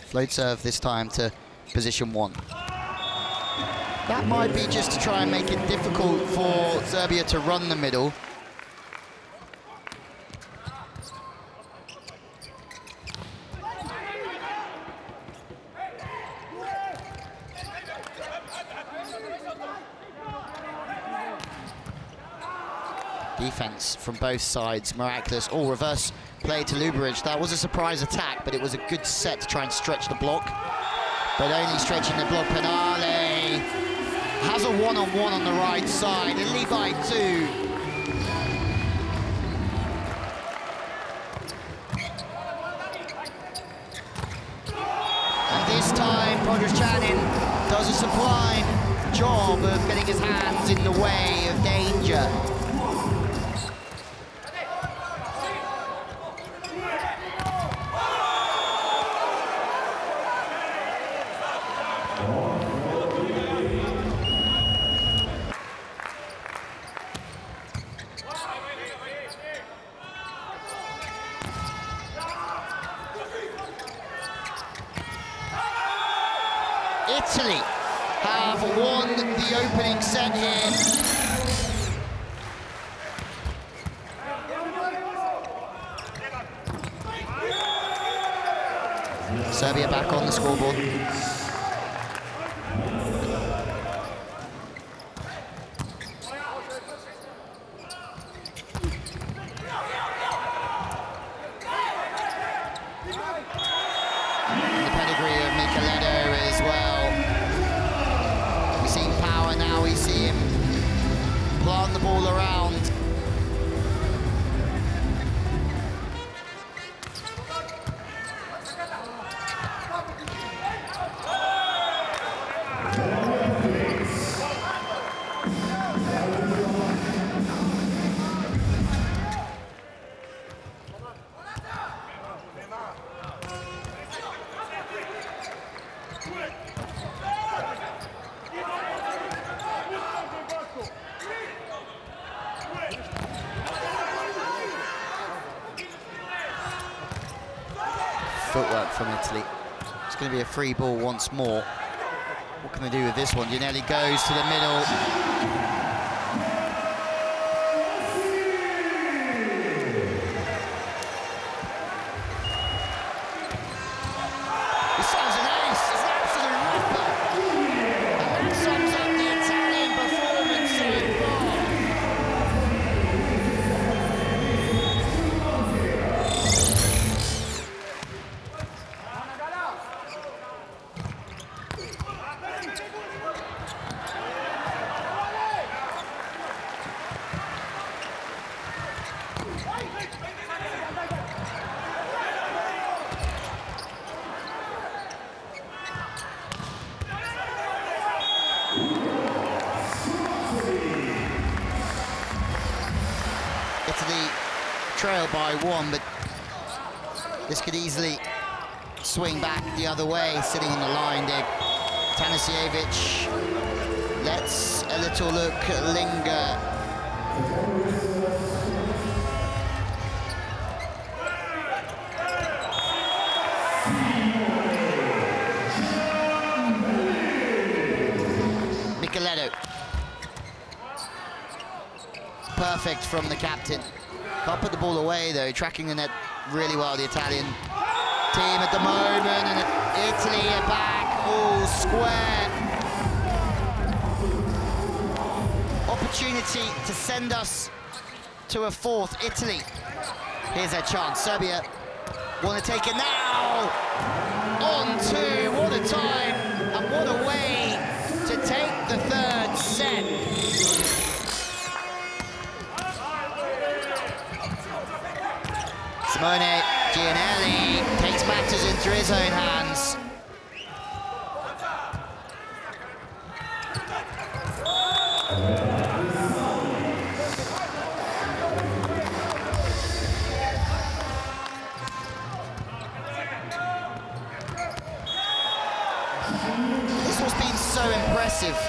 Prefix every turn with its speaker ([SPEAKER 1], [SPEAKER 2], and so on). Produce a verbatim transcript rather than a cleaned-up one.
[SPEAKER 1] Float serve this time to position one. That might be just to try and make it difficult for Serbia to run the middle. Defense from both sides, miraculous. Oh, reverse play to Luburic. That was a surprise attack, but it was a good set to try and stretch the block. But only stretching the block. Penale has a one-on-one on the right side, and Levi too. And this time, Podroschanin does a sublime job of getting his hands in the way of danger. Italy have won the opening set here. Serbia back on the scoreboard. The pedigree of Michieletto as well. We've seen power, now we see him plant the ball around. Footwork from Italy. It's going to be a free ball once more. What can they do with this one? Giannelli goes to the middle. This sounds an ace. It's an absolute ripper. And that sums up the Italian performance so far. Italy trail by one, but this could easily swing back the other way. Sitting on the line there, Tanasiewicz lets a little look linger. Michieletto. Perfect from the captain. Can't put the ball away though, tracking the net really well, the Italian team at the moment, and Italy are back, all square. Opportunity to send us to a fourth. Italy, here's their chance. Serbia want to take it now. On two, what a time, and what a way to take the third set. Simone Giannelli takes matters into his own hands. This has been so impressive